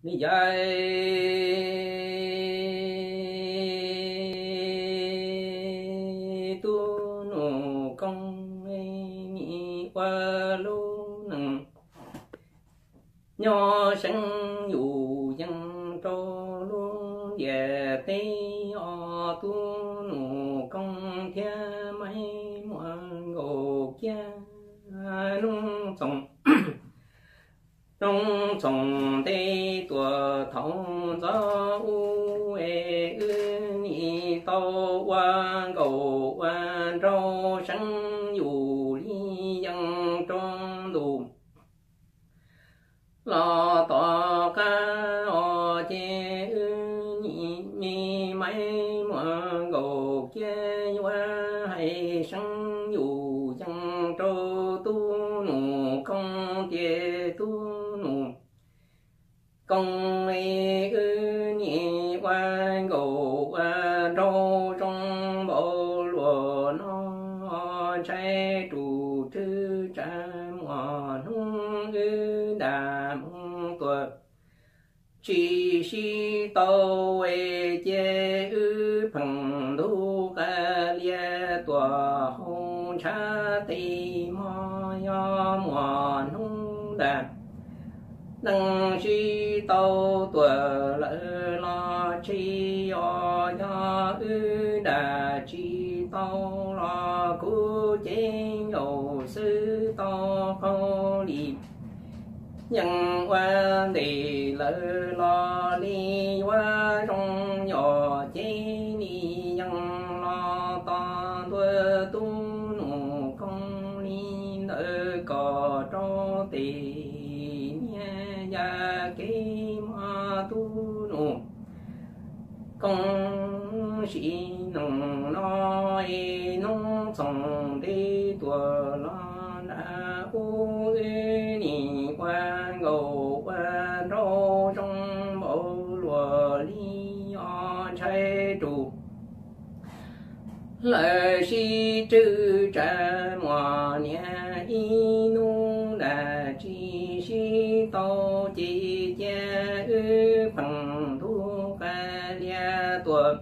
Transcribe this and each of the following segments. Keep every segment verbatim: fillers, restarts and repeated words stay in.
Ni dạy tu nụ công nhị qua lu nằng nho sinh dù dân trô luôn về tây o tu nụ công thia mấy muôn ngô cha nung sống nông trồng tây tuổi thông gió u ê ư nhị tàu quan cầu quan trâu sinh dù ly dân trong đủ lo tỏ ca o chê ư nhị mi mấy muôn cầu chê qua hay sinh dù dân trâu tu nụ công chê tu công y ư nhị quan cầu quan trâu trong bộ lụa nó trái trụ trư cha mò nung ư đà mong tuật chỉ si tâu ê chê ư phẳng đu ca lia tòa hông cha tì mò yo mò nung đà năng chi tâu tuổi lỡ lo chi o cho ư đà chi tâu lo cú chế nhổ sư tâu khâu đi nhân quan đi lỡ lo li qua trong nhỏ chế ni nhân lo to tuổi tu nụ công ni nợ cò cho tì ya cái ma tu nụ công sĩ nông nói nông sống đi tuổi lo đã u ni quan ngầu quan rô trong bộ lùa li o trái trụ lời si trư trả mò nhà y nu đà chi si tâu chi cha ư phẳng thu ca lia tuật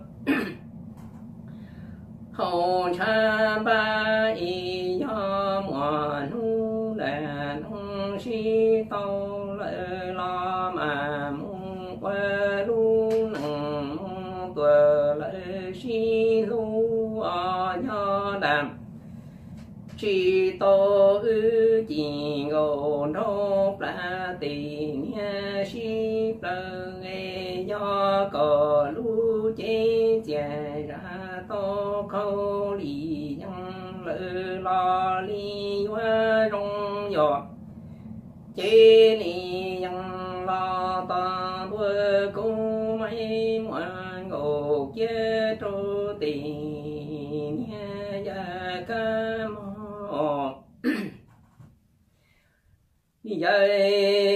hậu cha ba y do mò nu đà nông si tâu lợi lo mà mong qua lu nằng mong tuật lợi si lu o nho đàm chỉ tô ư chỉ ngô nô pla tì nha si plơ nghe do cò lu chế chè ra tô khâu lì nhân lơ lo li hoa rong giọt chế ni nhân lo ta bơ cô mấy ngoan ngô chế trô tì nha ya ca mò đi dạy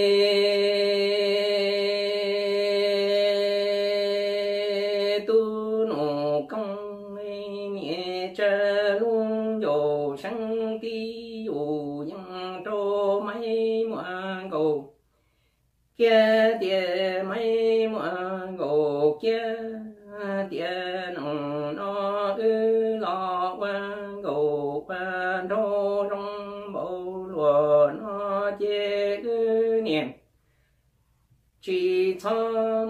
tu nụ công nhẹ cha luôn dù sang tí dù dân trô mấy muôn cầu kia địa mấy muôn cầu kia địa nồng nó ư lo quan cầu quan trô trong bộ lùa nó chê ư niệm chỉ cho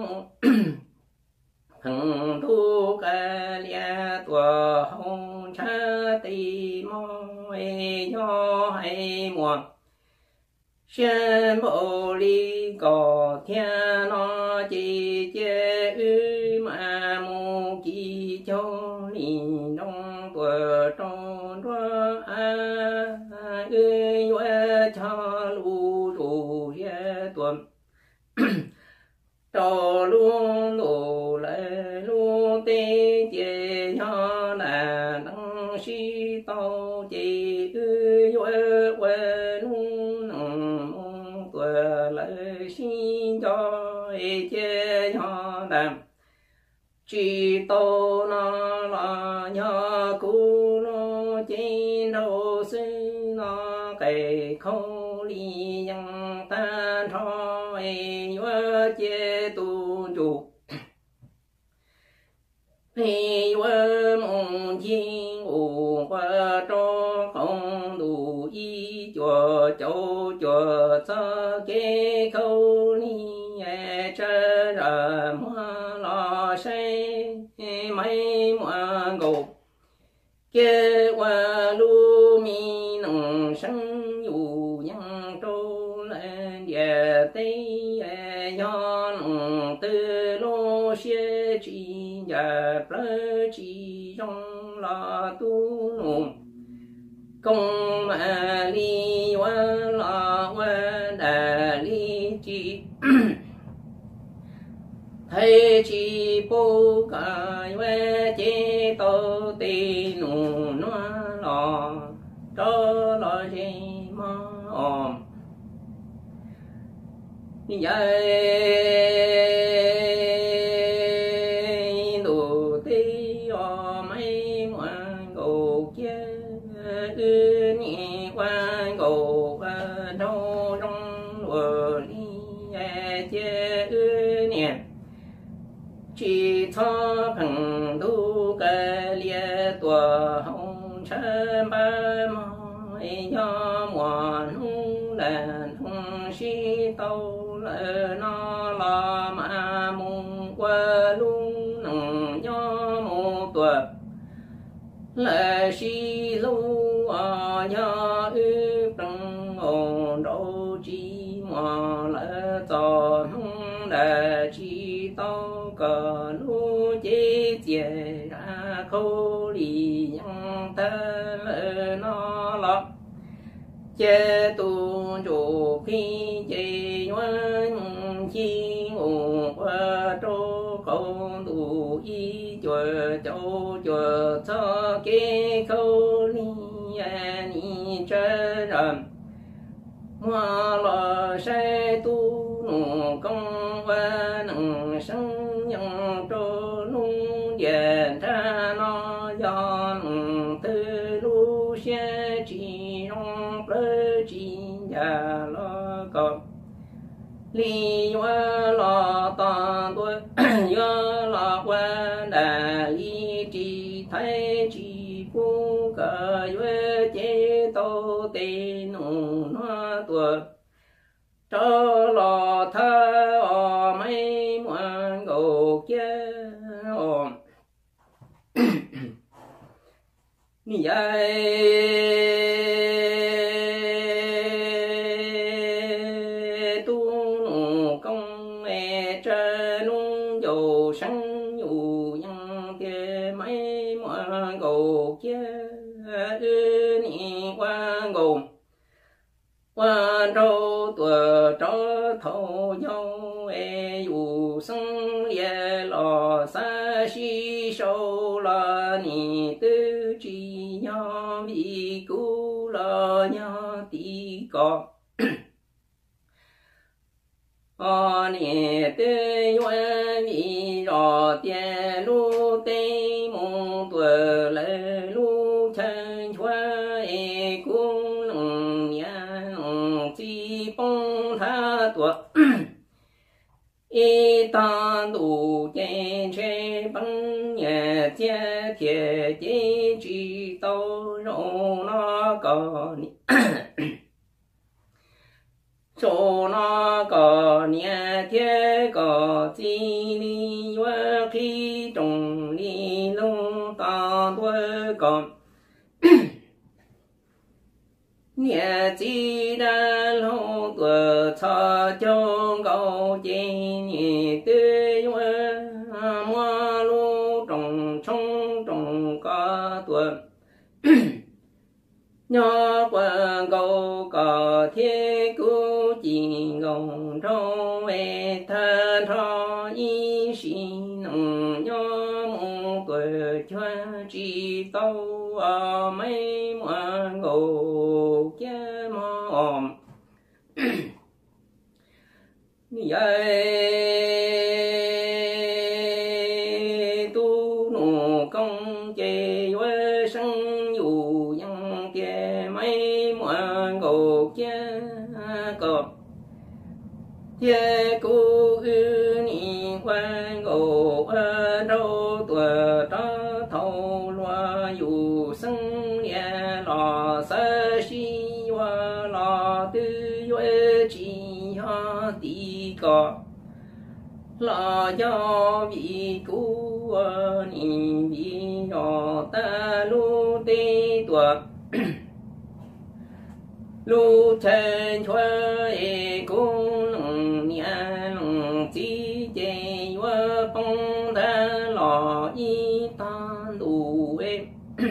thằng thu ca lia tùa hông cha tì mô ê nho hay mùa xem bộ ly cò thiên nó chỉ chê ư mà mù kỳ châu lì nông tùa trong đó à ư yuê cho lu rù yê tuần trò luôn đồ lệ luôn tê chê cho là năng si tâu chê ư yuê quê luôn nông mong tùa lệ xin cho ê chê cho đàm chỉ tô nó là nhớ cú nó chỉ đâu sư nó kể không li dân ta thôi chế tu chủ thì qua mong thiên ủ qua cho không đủ ý chùa châu chùa cho kế khâu ni cha ra mua lo say mấy mua gục kế qua lu mi nông sinh dù nhân trâu lên địa tây do nông tư lô xế chỉ nhà plơ chỉ trong là tu nông công mà li wa la wa đà li chi thầy chỉ bố cái về chế tô tì nụ nó lò cho lo gì mà ôm như vậy đủ tí ở mấy ngoan gồ kia ư nhẹ quan gồ và đâu trong lùa đi chế ư nhẹ chỉ cho bằng đủ cái lia tua hồng chân ba mỏi cho mùa nung đàn hồng si tàu lỡ nó lo mà mùng qua lung nồng cho một tuần lỡ si lâu ở nhà ư bằng ổn đâu chỉ mùa lỡ cho nung đà chỉ tàu cờ lũ chế chế ra khâu lì nhân ta lỡ nó lọt chế tu chủ khi chế ngoan chi ngủ qua trô không đủ ý chùa châu chùa cho kế khâu lì ni chơi rầm hoa lò sai tu nụ công qua nặng sinh nhân trô nung điện ra nó do nặng tư lu xe chỉ rong plơ chỉ nhà lo có li hoa lò ta tôi do lò qua đà li chỉ thấy chỉ phu cờ với chế tô tê nụ nó tuột cho lò thơ ở mấy ngoan gồ kia ôm như vậy tu nụ công mẹ trơ nung dầu sáng dù nhân kia mấy ngoan gồ kia ư nị quan gồm qua trâu tuổi tró thâu nhau e dù sân lia lò xa xí sâu la nì tư chi nhau bị cứu la nhau tí có ở nì tư yuan bị rõ tiền lu tê mong tuổi lệ lu chân choa e cung nông nhà chi bông tha tuột y ta đủ chế chế bằng nhà chế thiệt chế chỉ tao rau nó có số nó có nhà thiết có chi li hoa khi trồng li lông ta tuổi còn nhà chi đã lâu tuổi cho trong cầu chế nhị tư hoa mua lu trồng trong trồng có tuổi nhỏ qua cầu có thiết cứu chỉ gồng trong về thân cho y xin nông nhỏ một tuổi cho chỉ tàu ở mấy ngoan gồ kia mòm vậy tu nụ công chế với sân dù nhân kia mấy ngoan gồ kia có thế cô ư ni quan ngộ ơ đâu tuổi tra thâu loa yu sinh lia lò sơ si wa lò tư yue chi ha ti co lò do vị cú ơ ni vị rò ta lu tê tuổi lu chen chuối cung nông nian nông chi chế wa phong đa lò y tan đủ em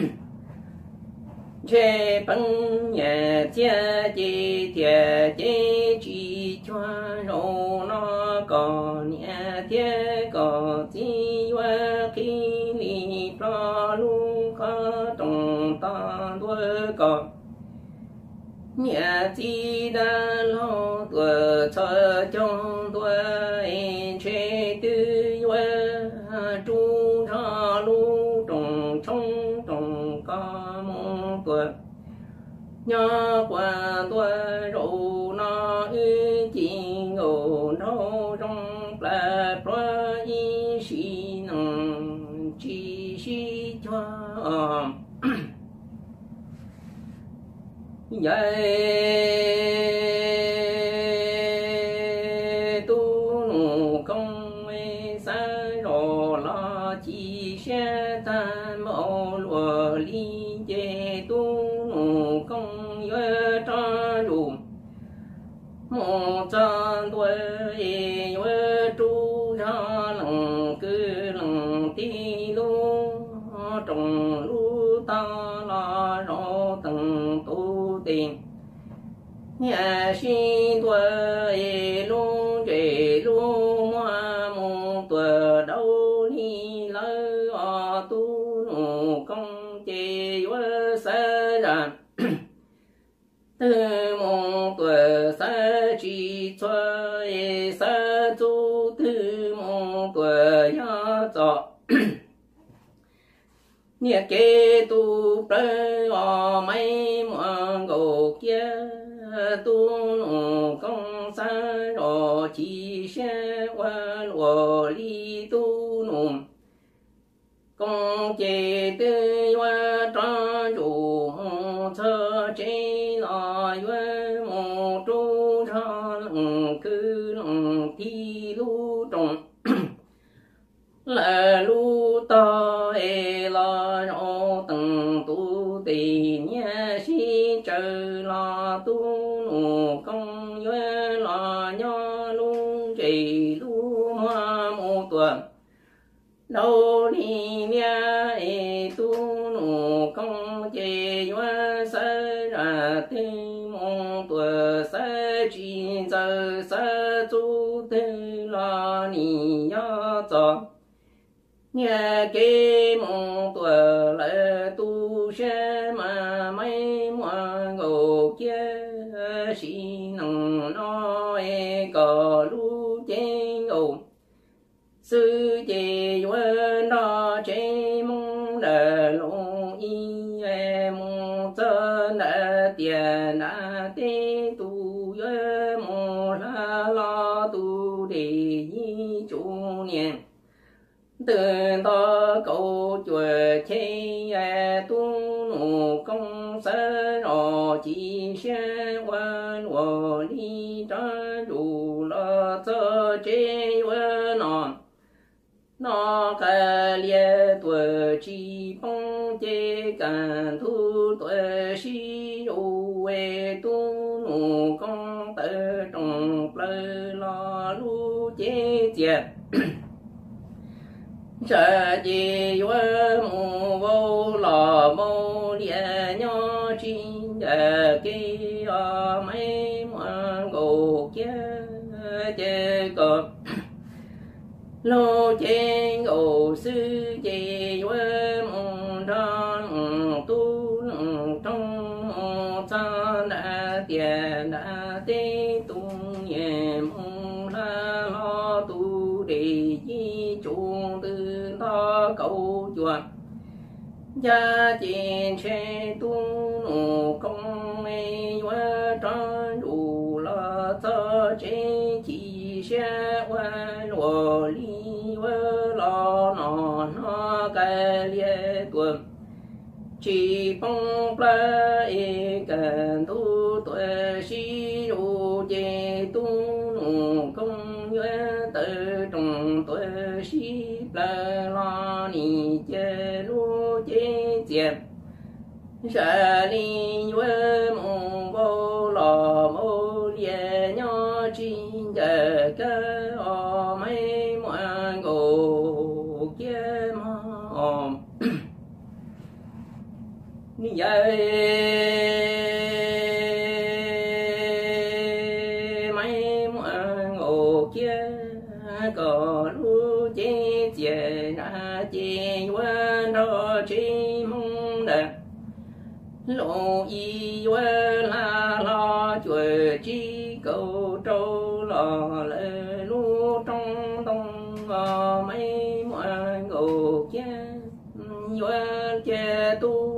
chế băng nhà chia chế chia chế chỉ cho rô nó còn nhà chia có chi wa khi ni pro lu có trong ta đuôi có nhà chi đã lo tuổi cho trong tuổi chế tư qua chu ra lu trồng trong trồng ca mong tuổi nhà qua tuổi râu nó ư chi ngô nô trong là pro y sĩ năng chi sĩ cho vậy tu nụ công mê sa rò lo chi xe ta mẫu lùa ly chê tu nụ công yue tra dù một chân tuổi yue tru ra lòng cư lòng ti lu trồng lu ta la rò từng tu tiền nhà sinh tuổi luôn trẻ luôn hoa một tuổi đâu đi lấy ở tu nụ công chế với sa ra từ một tuổi sa chỉ chơi sa tu từ một tuổi ya cho nhà kế tu bơi ở mấy món gỗ kia tu nụ công sa rồi chỉ sẽ qua lùa đi tu nụ công chế tư qua tra chủ một thơ chế là với một tru ra lòng cứ lòng thi lu trồng là lu ta e la rô từng tu tì nha si trời la tu nụ công yue la nho lu trì lu hoa mô tuần đâu đi nha e tu nụ công chê yue sa ra tư mong tuần sa chi giờ sa tu tư la ni ya cho nhà kế mong tuổi lệ tu sẽ mà mấy ngoan ngô kia sĩ năng nói có lu chế ngô sư chế quên đó chế mong đà lộ y mong chân đà tiền đà tế tu yê mong la la tu đề y chủ niệm từ đó câu chuyện chế tu nụ công sa rò chỉ sẽ quan hồ đi tra dù là cho chế quan nọ nó cả lia tuổi chỉ phong chế cả thu tuổi si dù về tu nụ công tự trong lời lo lu chế chế cha di yue mu vô lò mô lia nho chi ya ki a mấy ngoan gồ kia chê cọp lô chê gồ sư chê yue mu ra tu trong cha đã tiền đã tế tu nhẹ mu la lo tu đề di chủ ta cầu chuột gia tiền che tu nụ công mê quá tra đủ là ta chế chỉ sẽ wa lo li wa lo no no cái lia tuần chỉ phong pla e can tu tuệ si ru je tu nu công yue tự trong tuệ si pla la ni je lu je jian sa li yue mong bo lo mo lie nho jin de ge o mai muan go kia ma ni vậy mấy món ngô kia có lu chế chế na chế quan đó chế mong đẹp lộ y quan la lo chuột chi cầu trâu lò lệ lu trong đông mấy món ngô kia quan chế tu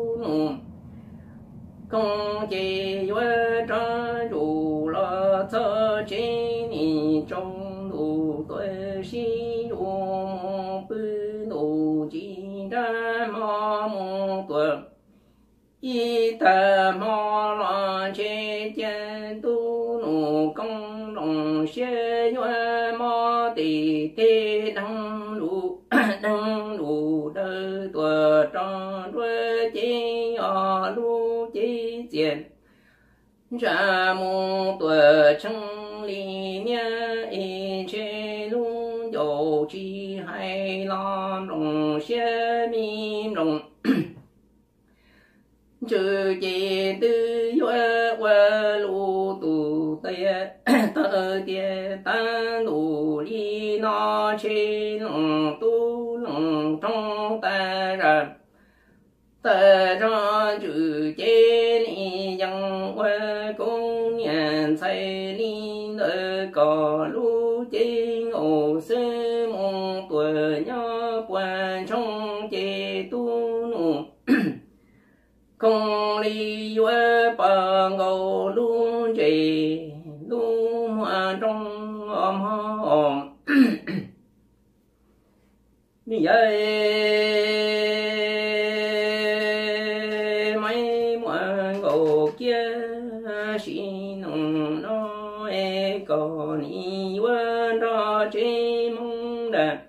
công chế yue trang chủ lo thơ chế ni trong đủ tuệ si đủ mong bư đủ chỉ ra mò mong tuệ y ta mò lo chế chế tu nụ công lòng xe yue mò tì tê đăng đủ đăng đủ đơ tuệ trong tuệ chế ở lu chế diện ra mong tuệ chân lý nha y chế lu dầu chi hay làm lòng xe mi lòng chữ chế tư yue yue lu tu tê tơ tê ta lu li nó chế lòng tu lòng trong ta ra ta ra chữ chế li yang yue công nhận sai li nơi có lu chế ngô sư mong tuổi nhớ quan trong chế tu nụ công lý yue ba ngô lu chế lu hoa trong ôm ôm như vậy mấy món ngô kia xin nông nó e còn y yue đó chế mong đẹp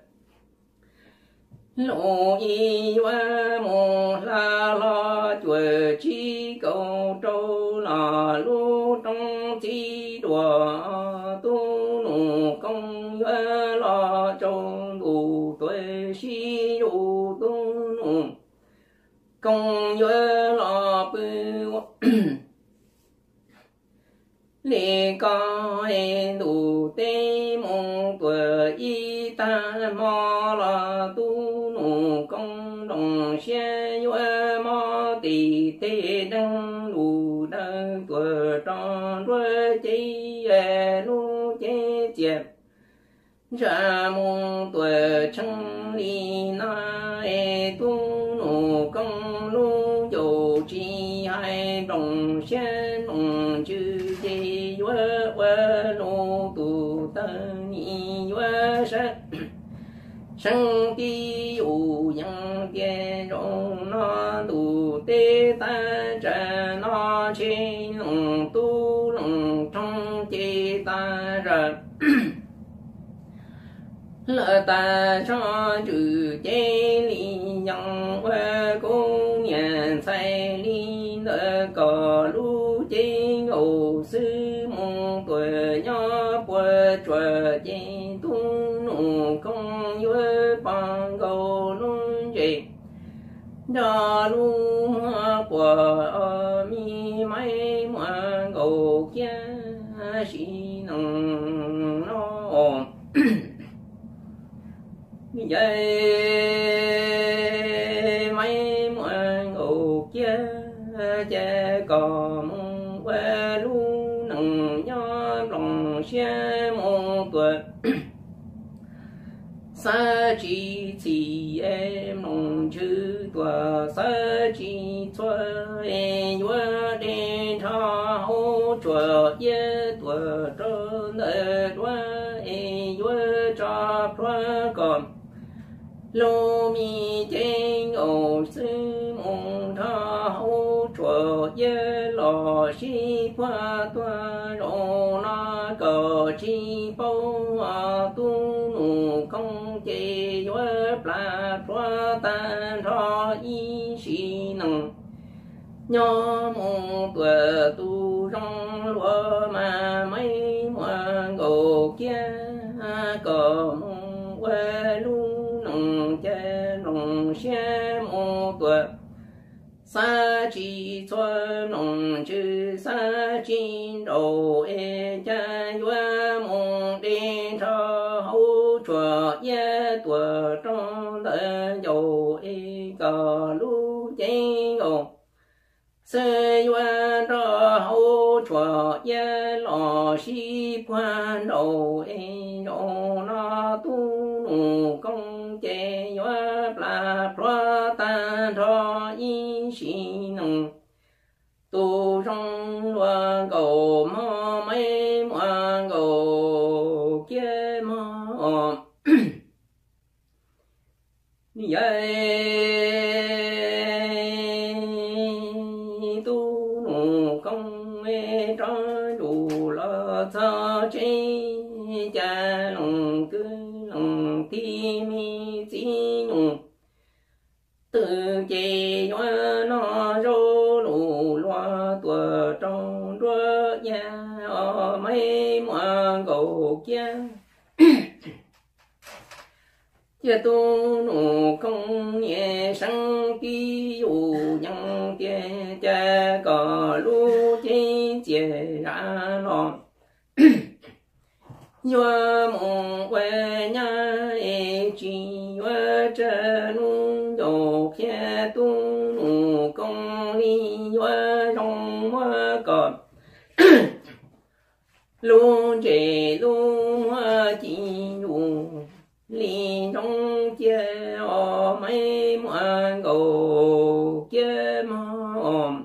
lộ y yue mong la lo chuột chi cầu trâu là lu trong chi đùa tu nụ công yue lo trong đủ tuệ si đủ tu nụ công yue lo bư lì có e đủ tê mong tuệ y ta mò là tu nụ công đồng xe yue mò tì tê đăng đủ đăng tuệ tròn tuệ chi e lu chế chẹp ra mong tuệ chân lý na e tu nụ công lu dầu chi hai đồng xe đồng chữ chế yue yue lu tu ta ni yue sa sang ti yu yang tie rong na tu te ta cha na chi long tu long trong chi ta ra lỡ ta cho chữ chế lý yang yue công nhận sai lý lỡ có lu chế ngô sư mong tuổi nhớ bùa chùa chế tu nụ công yue bằng ngô luôn chế đa lu hoa bùa mi mai ngoan ngô kia xí nông nó vậy mấy món ngô kia cha còn qua lu nằng nhớ lòng xe mong tuệ sa chi chỉ em lòng chữ tòa sa chi cho em nhớ đến thao hỗ trợ ye tòa cho nơi đoa em vua cho phá còn lô mi chênh ổ sư mong tha hô chùa yê lò xí qua toa rô na cờ chi bâu à tu nụ công chê vua plà phá tan ra y xí năng nhớ mong tuổi tu trong lúa mà mấy ngoan gồ kia cờ mong quê lu nồng chê nồng xe mong tuổi sa chi cho nồng chữ sa chi đầu e cha yua mong đi cho hậu chùa ye tuổi trong đời dầu e cờ lu chê ngô sơ yuan ra hậu chùa ye lò xí quan đầu e rô na tu nụ công chê yuan pla pra tan ra y xí nông tu trong loa cầu mò mấy moan cầu kia mò vậy cho chế cha lòng cứ lòng ti mi chỉ nhung từ chế hoa nó rô lù loa tua trong rua ya ở mấy moan cầu kia chia tu nụ công nhẹ sang ký dù nhân tia cha cò lu chế chế ra lo yua mong quê nhà e chi yua trơ nu dầu kia tu nụ công li yua rong hoa cọp lu chế lu hoa chi yu li trong chia o mấy moan cầu kia mong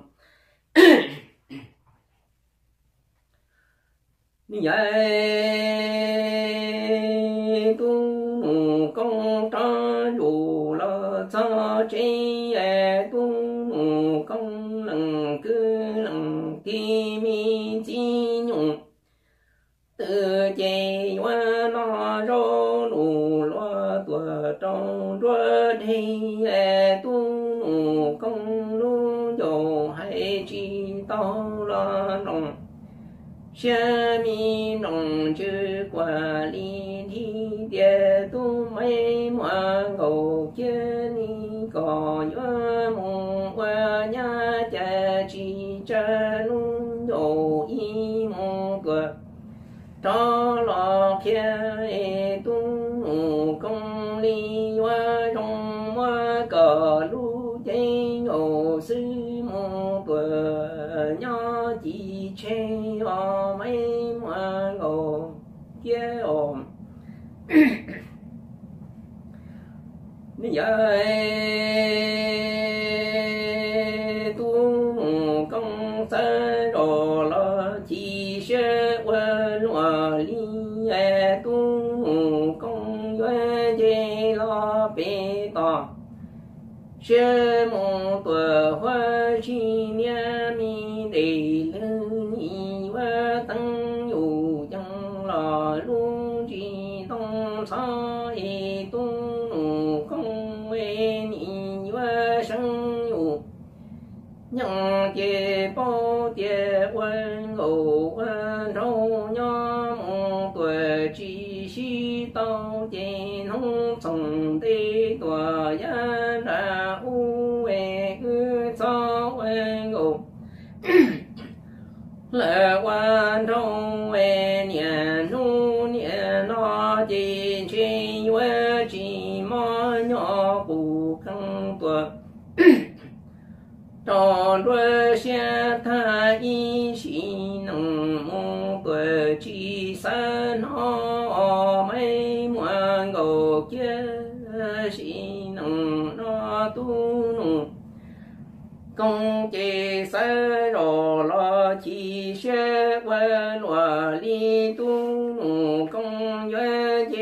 vậy tu nụ công ta dù là cho chế e tu nụ công lần cứ lần kỳ mi chi nhung từ chế hoa nó rô lù loa tua trong rua đi e tu nụ công lu dầu hay chi tao la nồng xa mi nồng chữ quả li thi địa tu mấy moan cầu chê ni cò nhớ mong qua nhà cha chi cha nun dầu y mong cửa cho lo kia e tu nụ công li hoa trong hoa cờ lu chế ngô sư mong cửa nhỏ chỉ chê o mấy moan ngô kia ôm vậy tu nụ công sa đồ lo chỉ sẽ quên hòa li e tu nụ công duy dê lo bê tò sẽ mong tuổi hoa chi nha mi đề lư y hoa tăng yu chẳng lo luôn chi tông sa e tu nụ công e ni hoa sang yu nhang chế bao chế quan ngộ quan râu nhó mong tuổi chi si tao chế nông sống tê tòa ya ra u e ư cho quan ngộ lệ quan râu e nhà nu nhà nó chế chế yuê chỉ mò nhỏ bù căng tuổi trò đuôi xe tha y xí nông mong tuổi chi sa nó mấy moan gồ kia xí nông nó tu nông công chế sa rò lo chi xe quê loa li tu nông công duy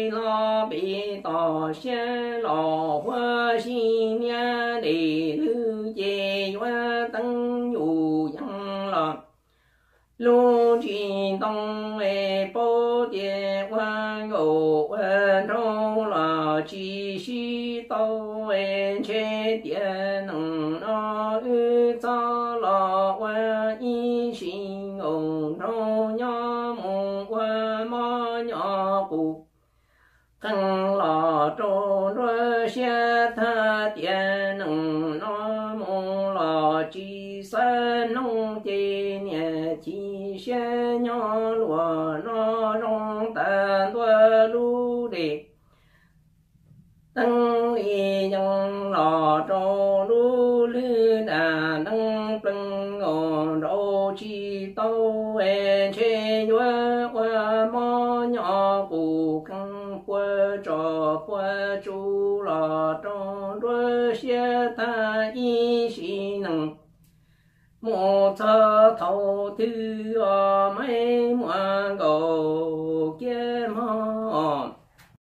为老被道仙老和新年的路结缘等有样了。龙君东为宝殿万有万中了，继续到万千殿能让与长老万一心ông trong nhóm mong quan ma nhỏ cụ thân lò trô rơ xe tha tiền nông nó mong lò chi sa nông chi nhẹ chi xe nhỏ lùa nó rong tàn tua lu đề tăng li nhong lò trô lu lư đà nâng plưng ngọn rô chi tâu en chê nhua qua mò nhỏ cụ căng qua trò qua chú lò trô rô xe ta y xì nâng mô thơ thâu thư ở mấy